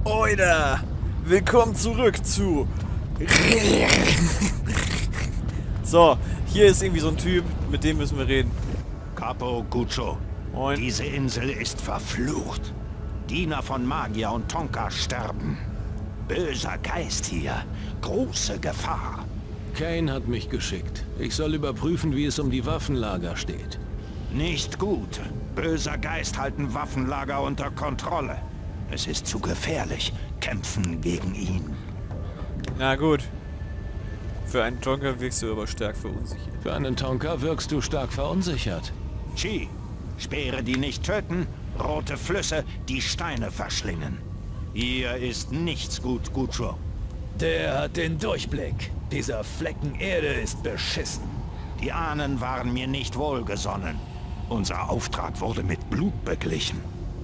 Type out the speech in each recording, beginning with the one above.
Oida! Willkommen zurück zu... So, hier ist irgendwie so ein Typ, mit dem müssen wir reden. Capo Guccio, Moin. diese Insel ist verflucht. Diener von Magier und Tonka sterben. Böser Geist hier, große Gefahr. Kane hat mich geschickt. Ich soll überprüfen, wie es um die Waffenlager steht. Nicht gut. Böser Geist halten Waffenlager unter Kontrolle. Es ist zu gefährlich. Kämpfen gegen ihn. Na gut. Für einen Tonka wirkst du aber stark verunsichert. Für einen Tonka wirkst du stark verunsichert. Chi, Speere, die nicht töten, rote Flüsse, die Steine verschlingen. Hier ist nichts gut, Guccio. Der hat den Durchblick. Dieser Flecken Erde ist beschissen. Die Ahnen waren mir nicht wohlgesonnen. Unser Auftrag wurde mit Blut beglichen.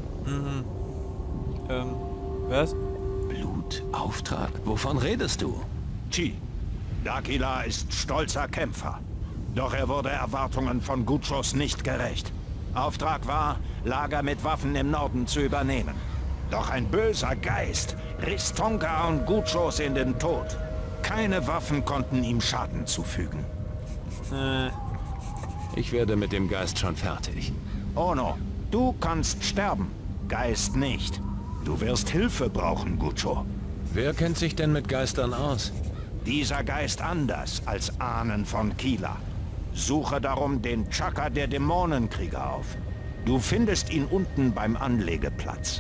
Was? Blutauftrag? Wovon redest du? Chi, Dakila ist stolzer Kämpfer. Doch er wurde Erwartungen von Guccios nicht gerecht. Auftrag war, Lager mit Waffen im Norden zu übernehmen. Doch ein böser Geist riss Tonka und Guccios in den Tod. Keine Waffen konnten ihm Schaden zufügen. Ich werde mit dem Geist schon fertig. Ono, du kannst sterben, Geist nicht. Du wirst Hilfe brauchen, Guccio. Wer kennt sich denn mit Geistern aus? Dieser Geist anders als Ahnen von Kila. Suche darum den Chakra der Dämonenkrieger auf. Du findest ihn unten beim Anlegeplatz.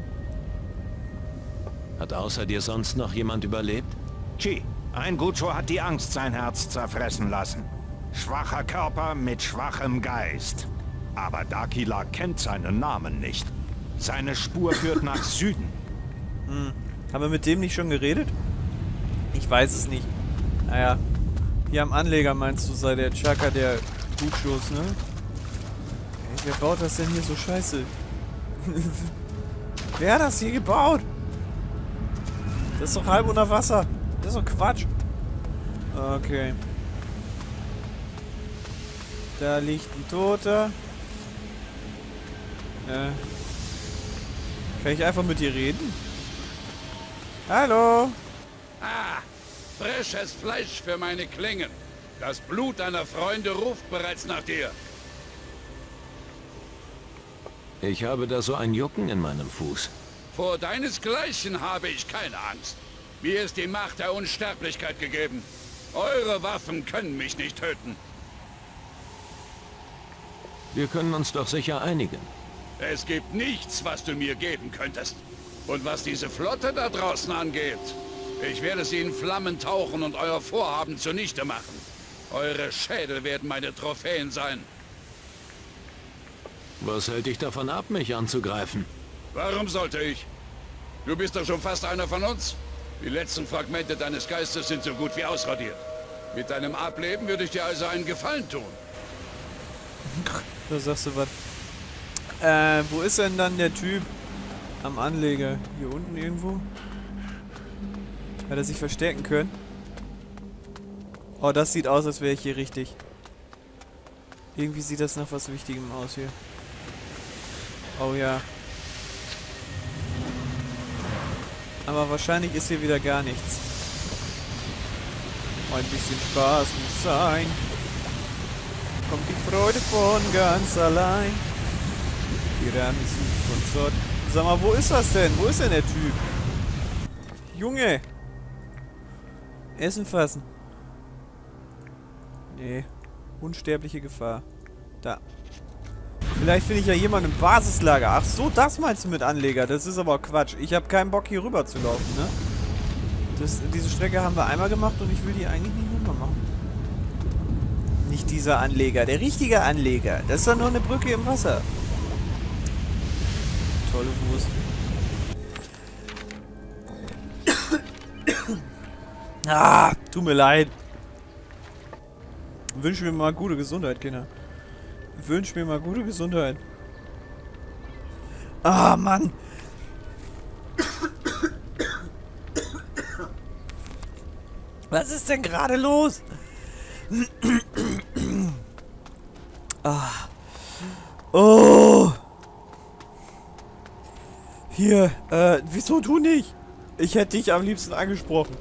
Hat außer dir sonst noch jemand überlebt? Chi, ein Guccio hat die Angst sein Herz zerfressen lassen. Schwacher Körper mit schwachem Geist. Aber Dakila kennt seinen Namen nicht. Seine Spur führt nach Süden. Haben wir mit dem nicht schon geredet? Ich weiß es nicht. Naja. Hier am Anleger meinst du, sei der Chaka der Guccios, ne? Ey, wer baut das denn hier so scheiße? Wer hat das hier gebaut? Das ist doch halb unter Wasser. Das ist doch Quatsch. Okay. Da liegt ein Toter. Kann ich einfach mit dir reden? Hallo? Ah, frisches Fleisch für meine Klingen. Das Blut deiner Freunde ruft bereits nach dir. Ich habe da so ein Jucken in meinem Fuß. Vor deinesgleichen habe ich keine Angst. Mir ist die Macht der Unsterblichkeit gegeben. Eure Waffen können mich nicht töten. Wir können uns doch sicher einigen. Es gibt nichts, was du mir geben könntest. Und was diese Flotte da draußen angeht, ich werde sie in Flammen tauchen und euer Vorhaben zunichte machen. Eure Schädel werden meine Trophäen sein. Was hält dich davon ab, mich anzugreifen? Warum sollte ich? Du bist doch schon fast einer von uns. Die letzten Fragmente deines Geistes sind so gut wie ausradiert. Mit deinem Ableben würde ich dir also einen Gefallen tun. Da sagst du was. Wo ist denn dann der Typ am Anleger? Hier unten irgendwo? Hat er sich verstecken können? Oh, das sieht aus, als wäre ich hier richtig. Irgendwie sieht das nach was Wichtigem aus hier. Oh ja. Aber wahrscheinlich ist hier wieder gar nichts. Oh, ein bisschen Spaß muss sein. Kommt die Freude von ganz allein. Tiramisu von Zott. Sag mal, wo ist das denn? Wo ist denn der Typ? Junge! Essen fassen. Nee. Unsterbliche Gefahr. Da. Vielleicht finde ich ja jemanden im Basislager. Ach so, das meinst du mit Anleger. Das ist aber Quatsch. Ich habe keinen Bock, hier rüber zu laufen, ne? Diese Strecke haben wir einmal gemacht und ich will die eigentlich nicht nochmal machen. Nicht dieser Anleger. Der richtige Anleger. Das ist doch nur eine Brücke im Wasser. Tolle Wurst. Ah, tut mir leid. Wünsche mir mal gute Gesundheit, Kinder. Wünsche mir mal gute Gesundheit. Ah, Mann. Was ist denn gerade los? Ah. Oh. Hier, wieso du nicht? Ich hätte dich am liebsten angesprochen.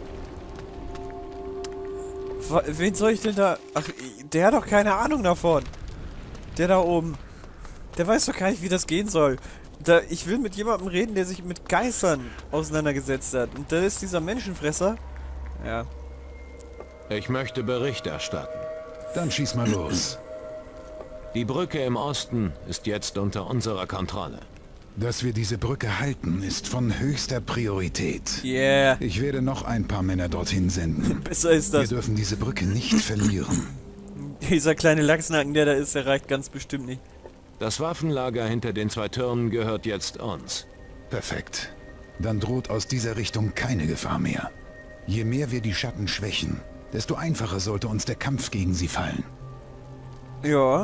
Wen soll ich denn da... Ach, der hat doch keine Ahnung davon. Der da oben. Der weiß doch gar nicht, wie das gehen soll. Ich will mit jemandem reden, der sich mit Geistern auseinandergesetzt hat. Und da ist dieser Menschenfresser. Ja. Ich möchte Bericht erstatten. Dann schieß mal los. Die Brücke im Osten ist jetzt unter unserer Kontrolle. Dass wir diese Brücke halten, ist von höchster Priorität. Yeah. Ich werde noch ein paar Männer dorthin senden. Besser ist das. Wir dürfen diese Brücke nicht verlieren. Dieser kleine Lachsnacken, der da ist, der reicht ganz bestimmt nicht. Das Waffenlager hinter den 2 Türmen gehört jetzt uns. Perfekt. Dann droht aus dieser Richtung keine Gefahr mehr. Je mehr wir die Schatten schwächen, desto einfacher sollte uns der Kampf gegen sie fallen. Ja.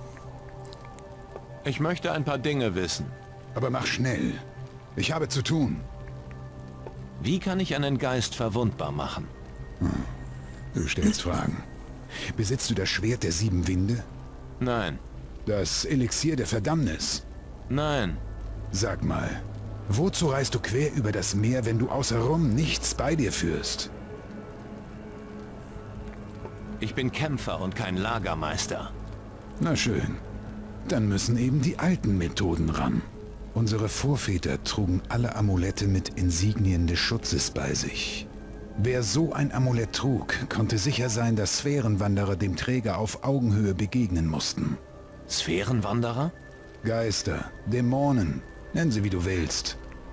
Ich möchte ein paar Dinge wissen. Aber mach schnell. Ich habe zu tun. Wie kann ich einen Geist verwundbar machen? Du stellst Fragen. Besitzt du das Schwert der 7 Winde? Nein. Das Elixier der Verdammnis? Nein. Sag mal, wozu reist du quer über das Meer, wenn du außerrum nichts bei dir führst? Ich bin Kämpfer und kein Lagermeister. Na schön. Dann müssen eben die alten Methoden ran. Unsere Vorväter trugen alle Amulette mit Insignien des Schutzes bei sich. Wer so ein Amulett trug, konnte sicher sein, dass Sphärenwanderer dem Träger auf Augenhöhe begegnen mussten. Sphärenwanderer? Geister, Dämonen, nenn sie wie du willst.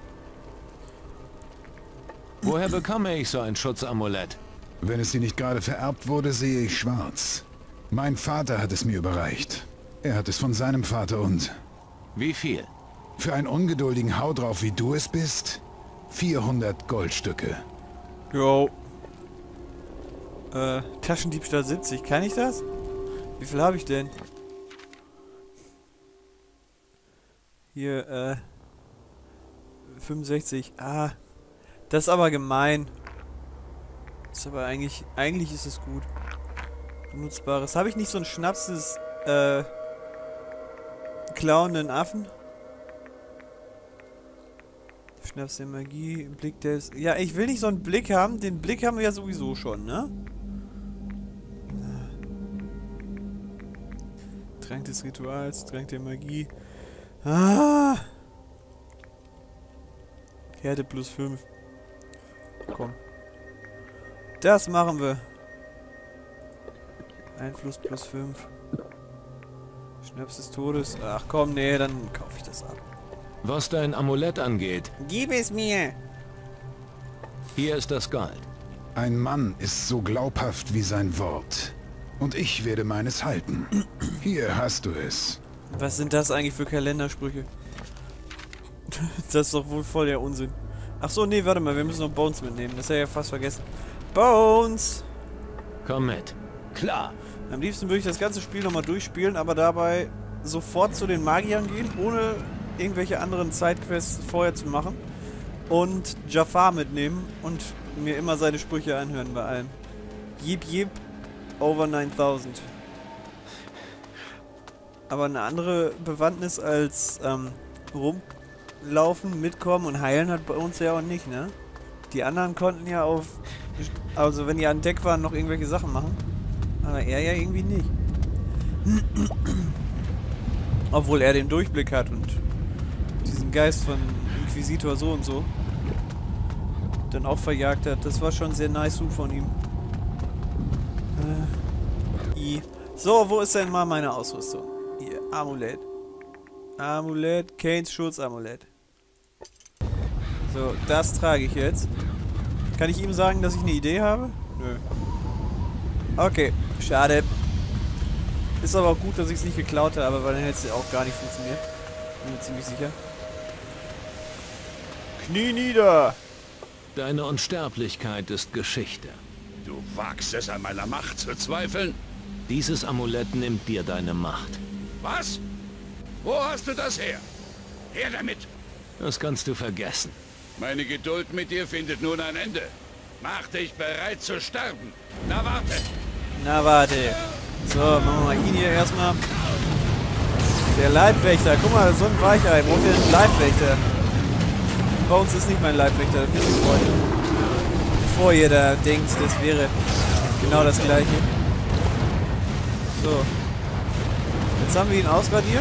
Woher bekomme ich so ein Schutzamulett? Wenn es dir nicht gerade vererbt wurde, sehe ich schwarz. Mein Vater hat es mir überreicht. Er hat es von seinem Vater und... Wie viel? Für einen ungeduldigen Hau drauf, wie du es bist, 400 Goldstücke. Jo. Taschendiebstahl 70. Kann ich das? Wie viel habe ich denn? Hier, 65. Ah. Das ist aber gemein. Ist aber eigentlich ist es gut. Benutzbares. Habe ich nicht so ein Schnaps des, klauenden Affen? Schnaps der Magie, Blick des... Ja, ich will nicht so einen Blick haben. Den Blick haben wir ja sowieso schon, ne? Trank des Rituals, Trank der Magie. Ah! Härte plus 5. Komm. Das machen wir. Einfluss plus 5. Schnaps des Todes. Ach komm, nee, dann kaufe ich das ab. Was dein Amulett angeht, Gib es mir! hier ist das Gold. Ein Mann ist so glaubhaft wie sein Wort. Und ich werde meines halten. Hier hast du es. Was sind das eigentlich für Kalendersprüche? Das ist doch wohl voll der Unsinn. Ach so, nee, warte mal, wir müssen noch Bones mitnehmen. Das hätte ich ja fast vergessen. Bones! Komm mit. Klar. Am liebsten würde ich das ganze Spiel nochmal durchspielen, aber dabei sofort zu den Magiern gehen, ohne irgendwelche anderen Sidequests vorher zu machen. Und Jafar mitnehmen und mir immer seine Sprüche anhören bei allem. Yip yip, over 9000. Aber eine andere Bewandtnis als rumlaufen, mitkommen und heilen hat bei uns ja auch nicht, ne? Die anderen konnten ja also wenn die an Deck waren, noch irgendwelche Sachen machen. Aber er ja irgendwie nicht. Obwohl er den Durchblick hat und diesen Geist von Inquisitor so und so dann auch verjagt hat. Das war schon sehr nice von ihm. So, wo ist denn mal meine Ausrüstung? Hier, Amulett. Amulett, Kanes Schutzamulett. So, das trage ich jetzt. Kann ich ihm sagen, dass ich eine Idee habe? Nö. Okay, schade. Ist aber auch gut, dass ich es nicht geklaut habe, weil dann hätte es ja auch gar nicht funktioniert. Bin mir ziemlich sicher. Knie nieder! Deine Unsterblichkeit ist Geschichte. Du wagst es, an meiner Macht zu zweifeln? Dieses Amulett nimmt dir deine Macht. Was? Wo hast du das her? Her damit! Das kannst du vergessen. Meine Geduld mit dir findet nun ein Ende. Mach dich bereit zu sterben. Na warte! Na warte. So, machen wir mal ihn hier erstmal. Der Leibwächter. Guck mal, so ein Weichei. Braucht ihr einen Leibwächter? Bones ist nicht mein Leibwächter, das wisst ihr, Freunde. Bevor ihr da denkt, das wäre genau das gleiche. So. Jetzt haben wir ihn ausradiert.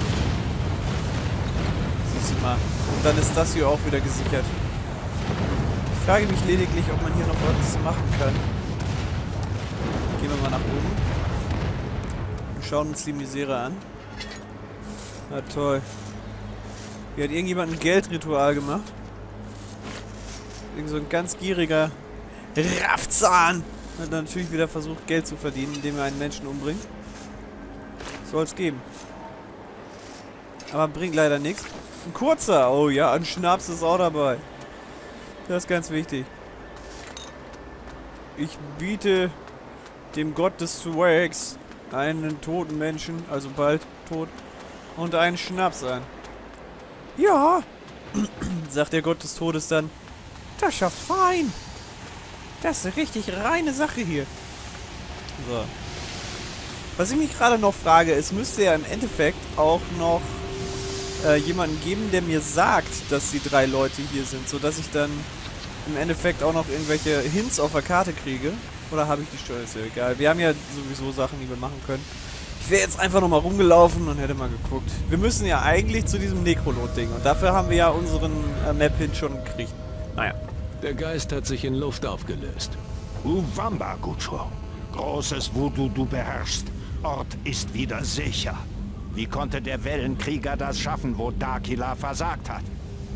Siehst du mal. Und dann ist das hier auch wieder gesichert. Ich frage mich lediglich, ob man hier noch was machen kann. Gehen wir mal nach oben. Und schauen uns die Misere an. Na toll. Hier hat irgendjemand ein Geldritual gemacht. Irgend so ein ganz gieriger Raffzahn hat natürlich wieder versucht, Geld zu verdienen, indem er einen Menschen umbringt. Soll es geben. Aber bringt leider nichts. Ein kurzer. Oh ja, ein Schnaps ist auch dabei. Das ist ganz wichtig. Ich biete dem Gott des Swags einen toten Menschen, also bald tot, und einen Schnaps an. Ja, sagt der Gott des Todes dann. Das ist ja fein. Das ist eine richtig reine Sache hier. So. Was ich mich gerade noch frage, es müsste ja im Endeffekt auch noch jemanden geben, der mir sagt, dass die 3 Leute hier sind, sodass ich dann im Endeffekt auch noch irgendwelche Hints auf der Karte kriege. Oder habe ich die Steuer? Ist ja egal. Wir haben ja sowieso Sachen, die wir machen können. Ich wäre jetzt einfach nochmal rumgelaufen und hätte mal geguckt. Wir müssen ja eigentlich zu diesem Necrolot-Ding. Und dafür haben wir ja unseren Map-Hint schon gekriegt. Naja. Der Geist hat sich in Luft aufgelöst. Uwamba, Gucho. Großes Voodoo du beherrschst. Ort ist wieder sicher. Wie konnte der Wellenkrieger das schaffen, wo Dakila versagt hat?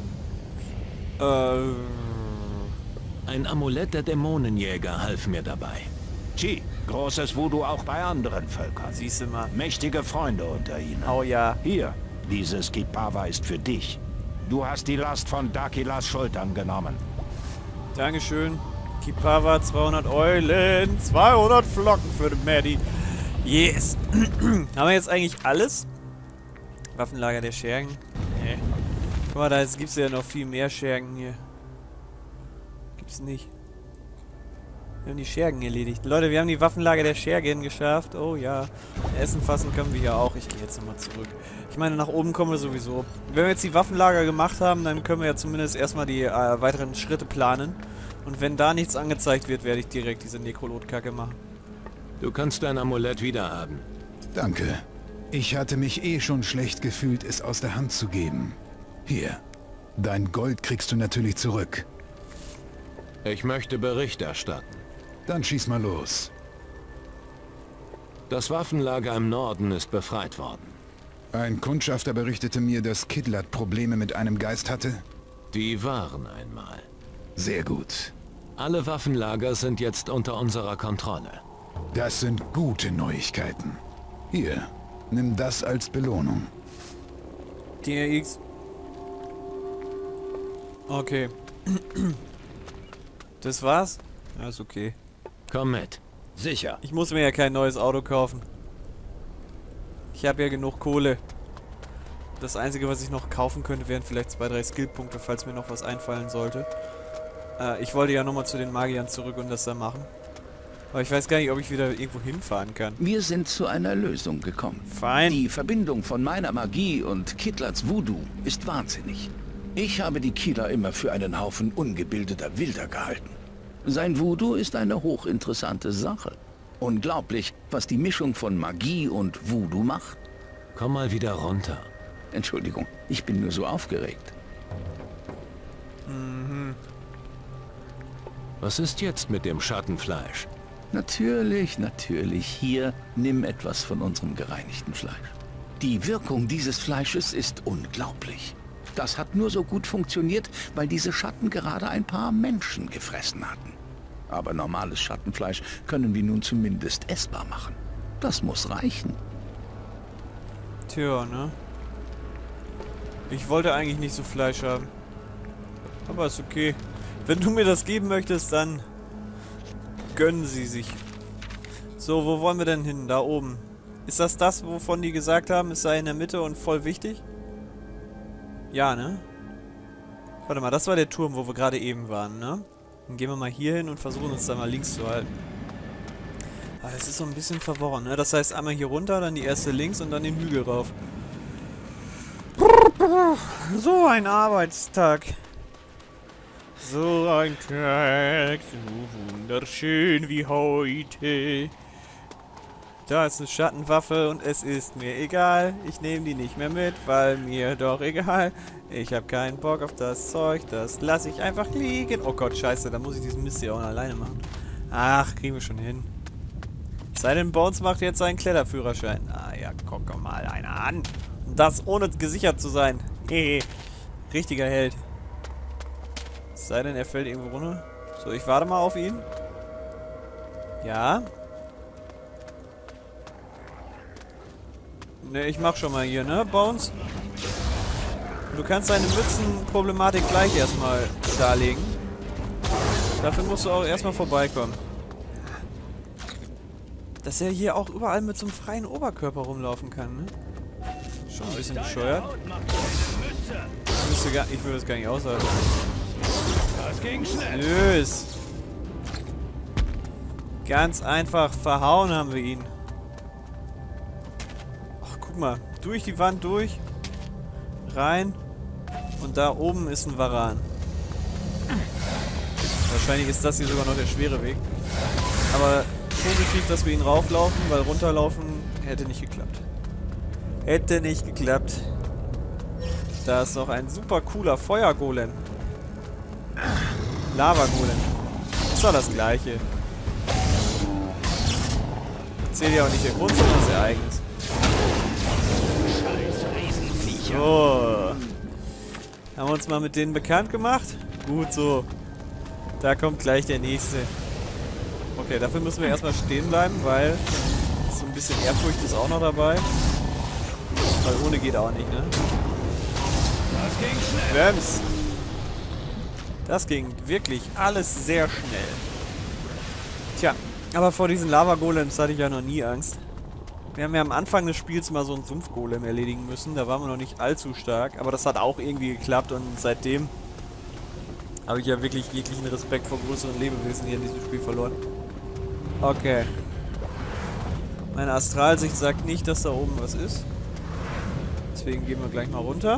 Ein Amulett der Dämonenjäger half mir dabei. Chi, großes Voodoo auch bei anderen Völkern. Siehst du mal. Mächtige Freunde unter ihnen. Oh ja. Hier, dieses Kipawa ist für dich. Du hast die Last von Dakilas Schultern genommen. Dankeschön. Kipawa, 200 Eulen, 200 Flocken für den Maddie. Yes. Haben wir jetzt eigentlich alles? Waffenlager der Schergen? Nee. Guck mal, da gibt es ja noch viel mehr Schergen hier. Gibt's nicht. Wir haben die Schergen erledigt. Leute, wir haben die Waffenlager der Schergen geschafft. Oh ja. Essen fassen können wir ja auch. Ich gehe jetzt nochmal zurück. Ich meine, nach oben kommen wir sowieso. Wenn wir jetzt die Waffenlager gemacht haben, dann können wir ja zumindest erstmal die weiteren Schritte planen. Und wenn da nichts angezeigt wird, werde ich direkt diese Nekrolot-Kacke machen. Du kannst dein Amulett wiederhaben. Danke. Ich hatte mich eh schon schlecht gefühlt, es aus der Hand zu geben. Hier. Dein Gold kriegst du natürlich zurück. Ich möchte Bericht erstatten. Dann schieß mal los. Das Waffenlager im Norden ist befreit worden. Ein Kundschafter berichtete mir, dass Kidlat Probleme mit einem Geist hatte. Die waren einmal. Sehr gut. Alle Waffenlager sind jetzt unter unserer Kontrolle. Das sind gute Neuigkeiten. Hier, nimm das als Belohnung. DRX. Okay. Das war's? Ja, ist okay. Komm mit. Sicher. Ich muss mir ja kein neues Auto kaufen. Ich habe ja genug Kohle. Das Einzige, was ich noch kaufen könnte, wären vielleicht 2, 3 Skillpunkte, falls mir noch was einfallen sollte. Ich wollte ja nochmal zu den Magiern zurück und das da machen. Aber ich weiß gar nicht, ob ich wieder irgendwo hinfahren kann. Wir sind zu einer Lösung gekommen. Fein. Die Verbindung von meiner Magie und Kidlats Voodoo ist wahnsinnig. Ich habe die Killer immer für einen Haufen ungebildeter Wilder gehalten. Sein Voodoo ist eine hochinteressante Sache. Unglaublich, was die Mischung von Magie und Voodoo macht. Komm mal wieder runter. Entschuldigung, ich bin nur so aufgeregt. Was ist jetzt mit dem Schattenfleisch? Natürlich, natürlich. Hier, nimm etwas von unserem gereinigten Fleisch. Die Wirkung dieses Fleisches ist unglaublich. Das hat nur so gut funktioniert, weil diese Schatten gerade ein paar Menschen gefressen hatten. Aber normales Schattenfleisch können wir nun zumindest essbar machen. Das muss reichen. Tja, ne? Ich wollte eigentlich nicht so Fleisch haben. Aber ist okay. Wenn du mir das geben möchtest, dann gönnen sie sich. So, wo wollen wir denn hin? Da oben. Ist das, wovon die gesagt haben, es sei in der Mitte und voll wichtig? Ja, ne? Warte mal, das war der Turm, wo wir gerade eben waren, ne? Dann gehen wir mal hier hin und versuchen uns da mal links zu halten. Aber es ist so ein bisschen verworren, ne? Das heißt, einmal hier runter, dann die erste links und dann den Hügel rauf. So ein Arbeitstag. So ein Tag, so wunderschön wie heute. Da ist eine Schattenwaffe und es ist mir egal. Ich nehme die nicht mehr mit, weil mir doch egal. Ich habe keinen Bock auf das Zeug, das lasse ich einfach liegen. Oh Gott, scheiße, da muss ich diesen Mist hier auch noch alleine machen. Ach, kriegen wir schon hin. Sei denn, Bones macht jetzt seinen Kletterführerschein. Ah ja, guck mal einer an. Und das ohne gesichert zu sein. Hehe. Richtiger Held. Sei denn, er fällt irgendwo runter. So, ich warte mal auf ihn. Ja. Ne, ich mach schon mal hier, ne, Bones? Du kannst deine Mützenproblematik gleich erstmal darlegen. Dafür musst du auch erstmal vorbeikommen. Dass er hier auch überall mit so einem freien Oberkörper rumlaufen kann, ne? Schon ein bisschen bescheuert. Ich würde das gar nicht aushalten. Das ging schnell. Nös. Ganz einfach verhauen haben wir ihn. Ach, guck mal. Durch die Wand durch. Rein. Und da oben ist ein Varan. Wahrscheinlich ist das hier sogar noch der schwere Weg. Aber positiv, dass wir ihn rauflaufen, weil runterlaufen hätte nicht geklappt. Hätte nicht geklappt. Da ist noch ein super cooler Feuergolem. Lava-Golem. Ist doch das gleiche. Zählt ja auch nicht der Grund, sondern das Ereignis. So. Haben wir uns mal mit denen bekannt gemacht? Gut so. Da kommt gleich der nächste. Okay, dafür müssen wir erstmal stehen bleiben, weil so ein bisschen Ehrfurcht ist auch noch dabei. Weil ohne geht auch nicht, ne? Das ging schnell. Brems. Das ging wirklich alles sehr schnell. Tja, aber vor diesen Lava-Golems hatte ich ja noch nie Angst. Wir haben ja am Anfang des Spiels mal so einen Sumpf-Golem erledigen müssen. Da waren wir noch nicht allzu stark, aber das hat auch irgendwie geklappt und seitdem habe ich ja wirklich jeglichen Respekt vor größeren Lebewesen hier in diesem Spiel verloren. Okay. Meine Astralsicht sagt nicht, dass da oben was ist. Deswegen gehen wir gleich mal runter.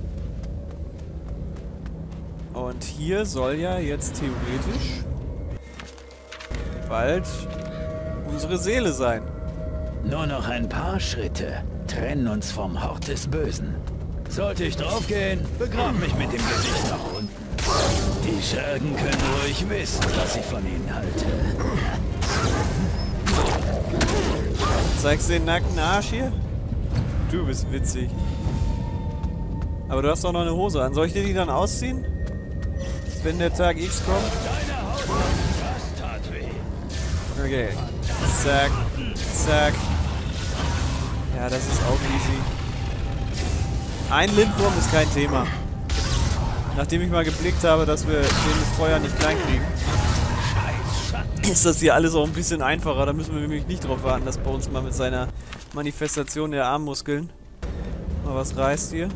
Und hier soll ja jetzt theoretisch bald unsere Seele sein. Nur noch ein paar Schritte trennen uns vom Hort des Bösen. Sollte ich draufgehen, begrab mich mit dem Gesicht nach unten. Die Schergen können ruhig wissen, was ich von ihnen halte. Zeigst du den nackten Arsch hier? Du bist witzig. Aber du hast doch noch eine Hose an. Soll ich dir die dann ausziehen? Wenn der Tag X kommt? Deine Haut, das tat weh. Okay. Zack. Zack. Ja, das ist auch easy. Ein Lindwurm ist kein Thema. Nachdem ich mal geblickt habe, dass wir den mit Feuer nicht klein kriegen, ist das hier alles auch ein bisschen einfacher. Da müssen wir nämlich nicht drauf warten, dass bei uns mal mit seiner Manifestation der Armmuskeln mal was reißt hier.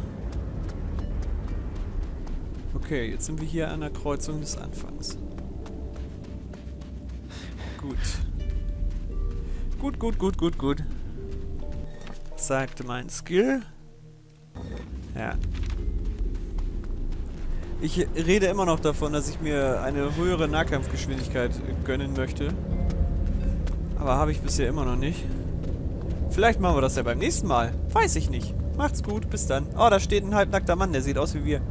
Okay, jetzt sind wir hier an der Kreuzung des Anfangs. Gut. Gut. Sagte mein Skill. Ja. Ich rede immer noch davon, dass ich mir eine höhere Nahkampfgeschwindigkeit gönnen möchte. Aber habe ich bisher immer noch nicht. Vielleicht machen wir das ja beim nächsten Mal. Weiß ich nicht. Macht's gut, bis dann. Oh, da steht ein halbnackter Mann, der sieht aus wie wir.